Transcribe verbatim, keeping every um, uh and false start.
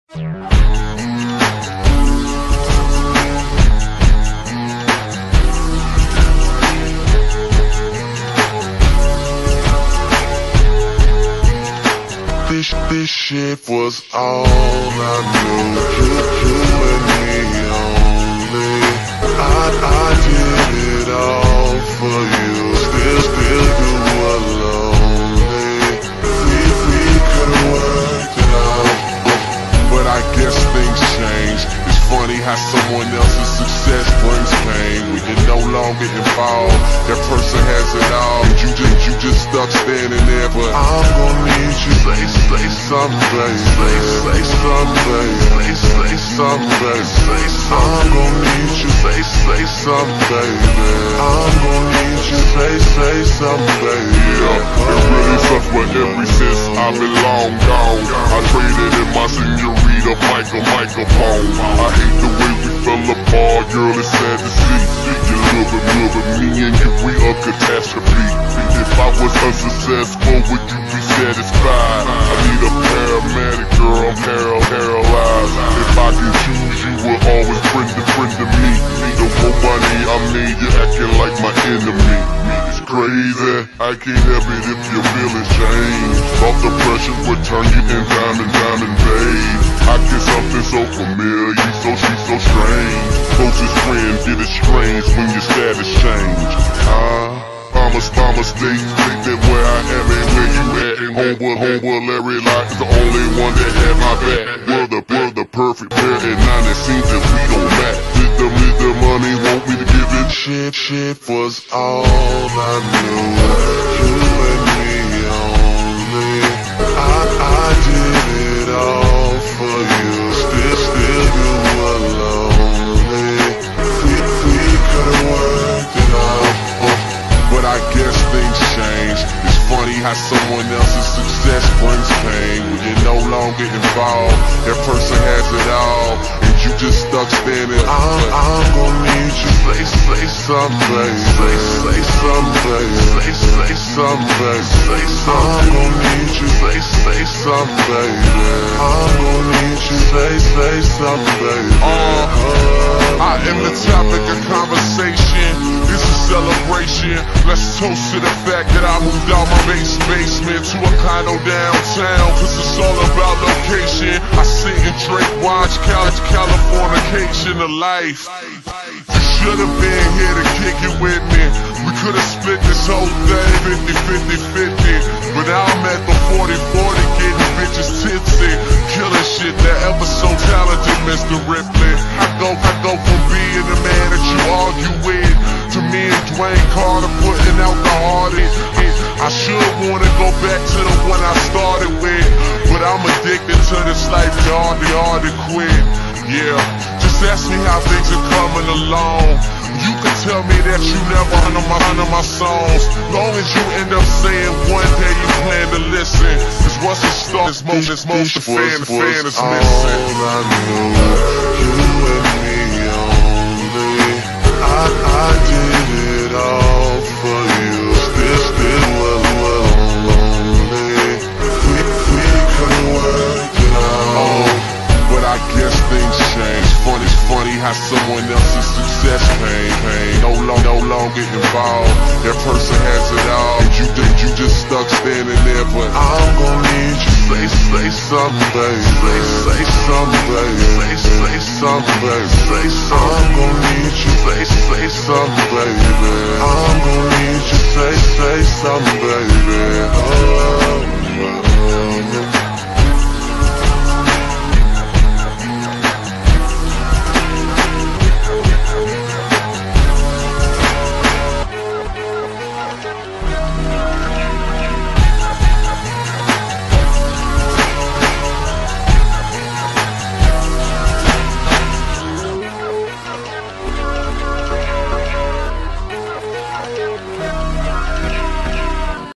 This, this shit was all I knew. You, you and me only. I, I did it all for you. Still, still you were lonely. We, we could've worked it out, but I guess things change. It's funny how someone else's success brings pain. When you're no longer involved, that person has it all, and you just, you just stuck standing there. But I'm gonna need you. Say, say something, baby. Say, say something, baby. Say, say something, baby. Say something. I'm gonna need you. Say, say something, baby. I'm gonna need you. Say, say something, baby. Yeah, it really sucks, but ever since I've been long gone, I traded in my senorita Michael microphone. I hate the way we fell apart, girl, it's sad to see. You love it, love it, me and you, we a catastrophe. If I was unsuccessful, would you be satisfied? I need a paramedic, girl, I'm paral paralyzed. If I could choose, you would always friend to friend to me. The more money I made, you're acting like my enemy. It's crazy, I can't help it if your feelings change. Off the pressure would turn you in diamond, diamond, babe. I get something so familiar, so she's so strange. Closest friend get it strange when your status change. Ah. I'm a, I'm a state, think that where I am ain't where you at. And homeboy, homeboy Larry Locke is the only one that had my back. We're the, we're the perfect pair, and now it seems that we don't match. Did the, did the money want me to give it? Shit, shit was all I knew. You and me only. I, I did it all for you. Still, still you were lonely. We, we could've worked it out, but I guess things change. It's funny how someone else's success brings pain. When you're no longer involved, that person has it all, and you just stuck standing. I'm, I'm gonna need you. Say, say something, baby. Say, say something, baby. Say, say something, baby. Say something. I'm gonna need you. Say, say something, baby. I'm gonna need you. Say, say something, baby. Uh, I am the topic of conversation. This is celebration. Let's toast to the fact that I moved out my base basement to a condo downtown, cause it's all about location. I sit and drink, watch couch, Californication of life. You should've been here to kick it with me. We could've split this whole thing fifty, fifty, fifty. But now I'm at the forty, forty, getting bitches tipsy, killing shit. That ever so talented Mister Ripley. I go, I go from being the man that you argue with to me and Dwayne Carter putting out the hardest. I should wanna go back to the one I started with, but I'm addicted to this life, hard, hard to quit. Yeah, just ask me how things are coming along. You can tell me that you never under my, under my songs, long as you end up saying one day you plan to listen. Cause what's the start is most, is most the fan, the fan is missing. All I knew, you and me only. I, I did it all for you. Still, still well, well lonely. We, we could've worked it out, but I guess things change. Funny, it's funny how someone else's success pain, pain. No, long, no longer involved, that person has it all, and you, and you just stuck standing there. But I'm gonna need you. Say, say something, baby. Say, say something, baby. Say, say something, baby. Say something. I'm gonna need you. Say, say something, baby. I'm gonna need you. Say, say something, baby. Oh.